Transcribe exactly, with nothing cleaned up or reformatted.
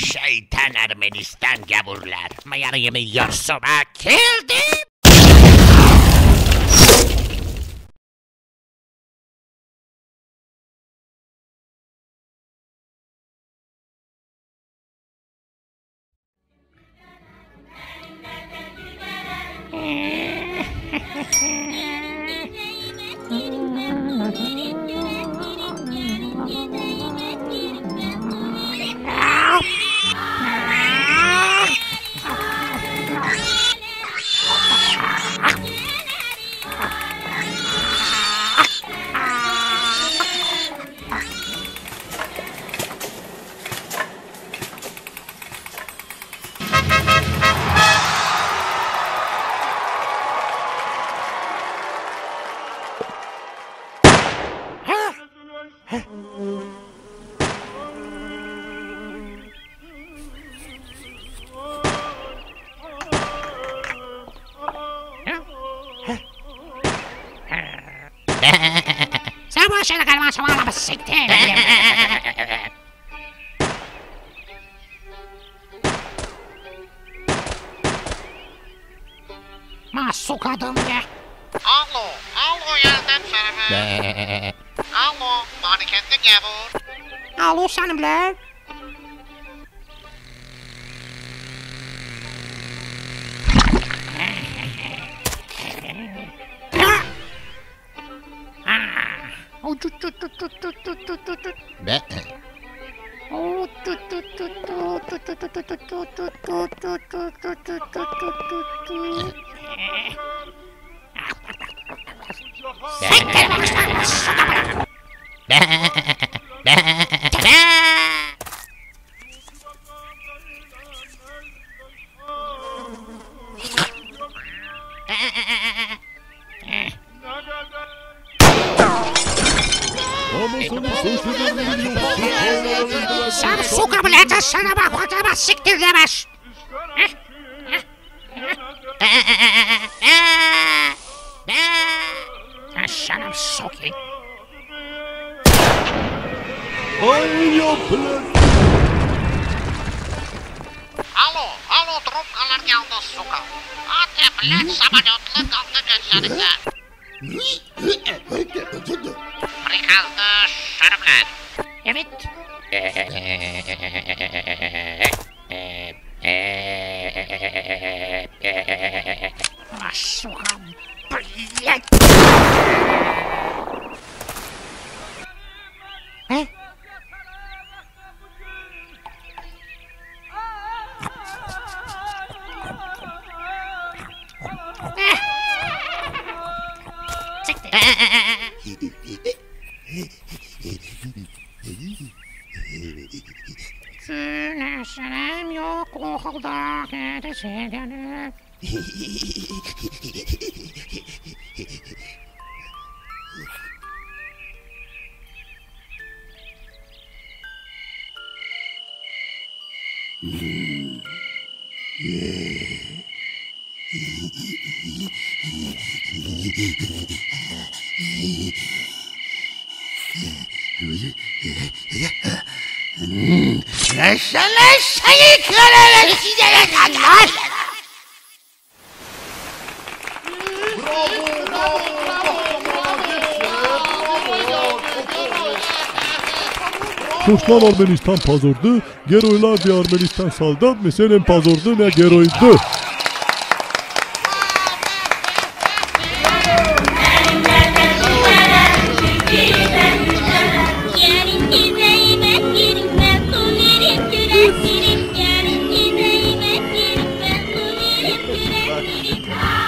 Şeytan Ermenistan gavurlar. Mayarımı yorsuma kildim. Sen bu aşağıda kalma samanlama siktir. Masuk adam ya. Alo, alo yerden şerefe. Alo, markette gavur. Alo sanımlar. Be. Sen su kabul et sana bak odama siktir demiş. Aşağım sokayım. Alo, alo trupkalar geldi suka. Ateplet samolyotlu kaldı gözlerinde. Prikaldı şerifler. Evet. Masukam. Блядь. He? Güneşlerim yok okulda gideceğim. Nasıl seni kırarım size kadar? Koşman Ermenistan pazardı, geroylar bir Ermenistan saldı, meselen pazardı ne geroydu. Yeah.